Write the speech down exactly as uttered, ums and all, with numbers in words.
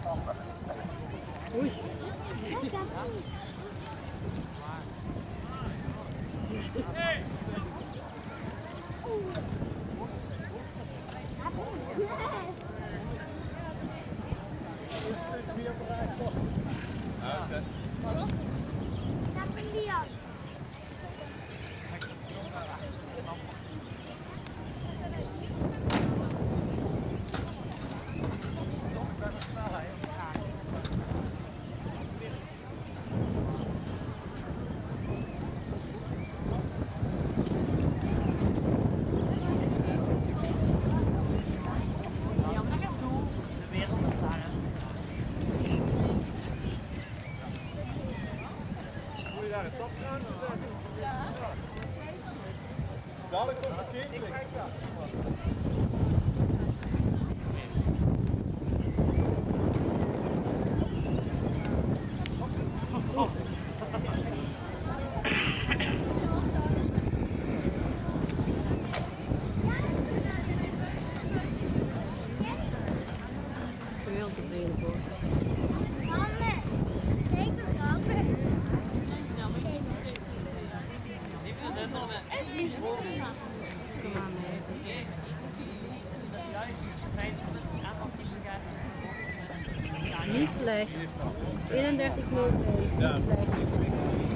Oei. Dadelijk komt de kind. Heel tevreden voor. Kom aan, nee. Niet slecht. eenendertig nul twee. Niet slecht.